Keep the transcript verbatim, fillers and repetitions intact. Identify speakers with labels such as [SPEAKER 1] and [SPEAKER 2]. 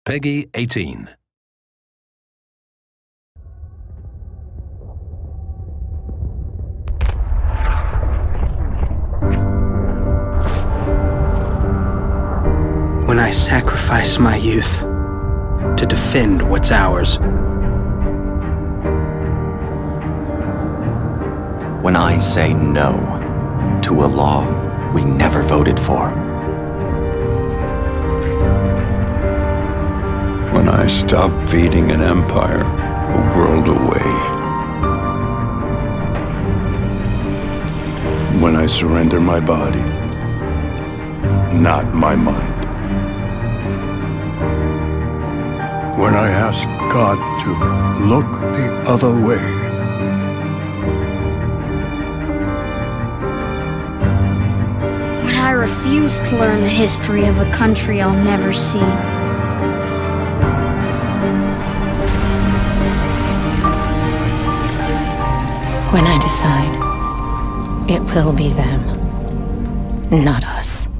[SPEAKER 1] Peggy eighteen.
[SPEAKER 2] When I sacrifice my youth to defend what's ours.
[SPEAKER 3] When I say no to a law we never voted for.
[SPEAKER 4] When I stop feeding an empire a world away. When I surrender my body, not my mind. When I ask God to look the other way.
[SPEAKER 5] When I refuse to learn the history of a country I'll never see.
[SPEAKER 6] When I decide, it will be them, not us.